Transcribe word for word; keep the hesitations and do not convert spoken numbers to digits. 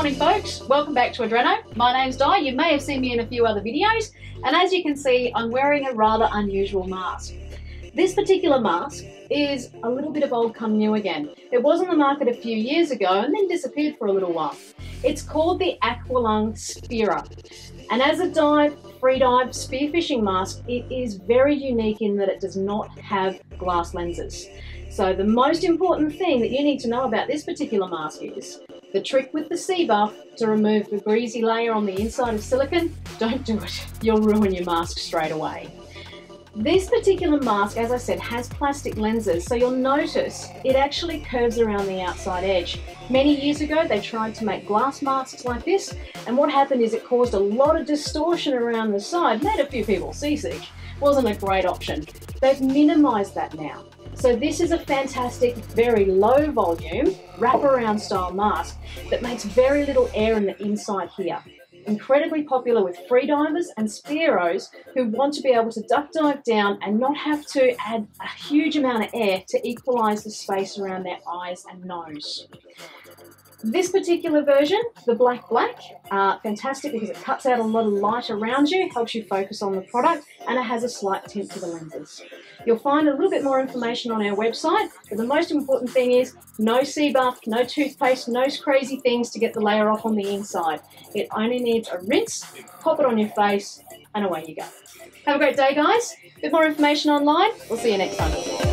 morning folks, welcome back to Adreno. My name's Di, you may have seen me in a few other videos, and as you can see I'm wearing a rather unusual mask. This particular mask is a little bit of old come new again. It was on the market a few years ago and then disappeared for a little while. It's called the Aqua Sphera, and as a dive, freedive spearfishing mask, it is very unique in that it does not have glass lenses. So the most important thing that you need to know about this particular mask is the trick with the sea buff to remove the greasy layer on the inside of silicone. Don't do it, you'll ruin your mask straight away. This particular mask, as I said, has plastic lenses, so you'll notice it actually curves around the outside edge. Many years ago they tried to make glass masks like this, and what happened is it caused a lot of distortion around the side, made a few people seasick. Wasn't a great option. They've minimised that now. So this is a fantastic, very low volume, wraparound style mask that makes very little air in the inside here. Incredibly popular with freedivers and spearos who want to be able to duck dive down and not have to add a huge amount of air to equalise the space around their eyes and nose. This particular version, the black black, uh, fantastic because it cuts out a lot of light around you, helps you focus on the product, and it has a slight tint to the lenses. You'll find a little bit more information on our website, but the most important thing is no sea buff, no toothpaste, no crazy things to get the layer off on the inside. It only needs a rinse, pop it on your face, and away you go. Have a great day, guys. A bit more information online. We'll see you next time.